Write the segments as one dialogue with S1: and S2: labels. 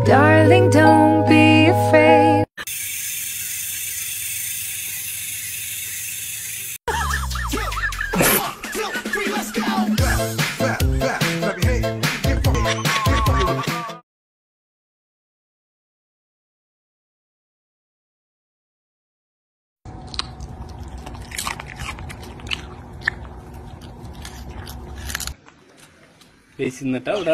S1: Darling, don't be afraid.
S2: പേശിന്നിട്ടാ ഇവിടെ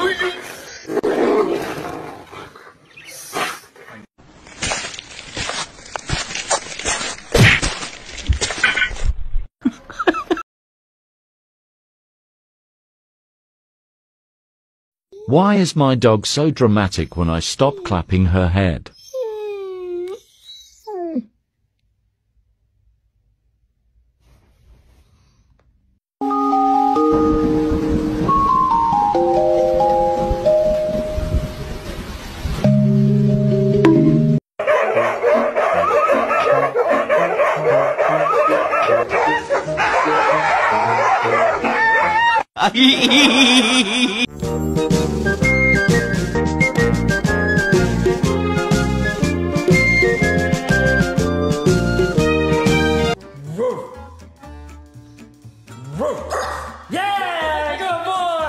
S3: Why is my dog so dramatic when I stop clapping her head?
S4: Yeah, good boy.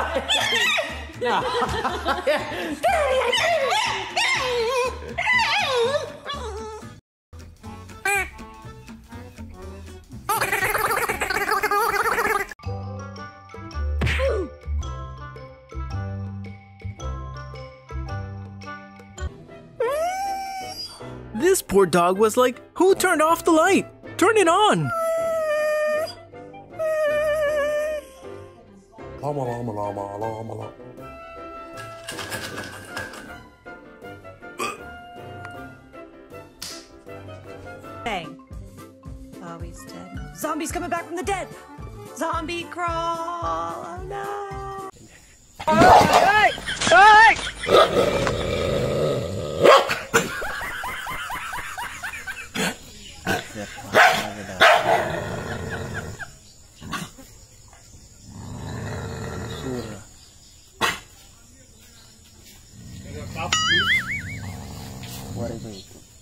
S5: This poor dog was like, who turned off the light? Turn it on!
S6: Bang. Oh, he's dead. Zombie's coming back from the dead. Zombie crawl. Oh no.
S4: Hey! Hey!
S2: What is it?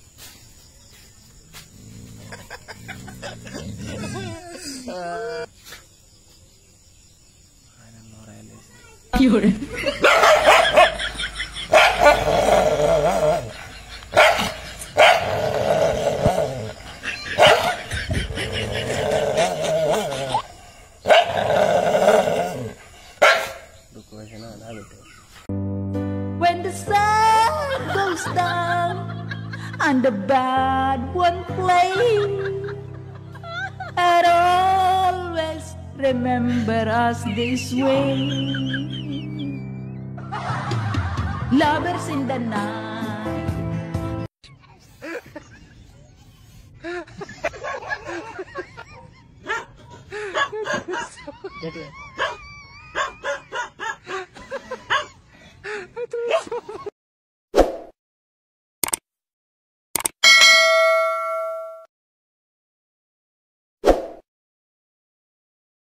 S6: When the sun goes down and the bad one plays, I'd always remember us this way. Lovers in the night.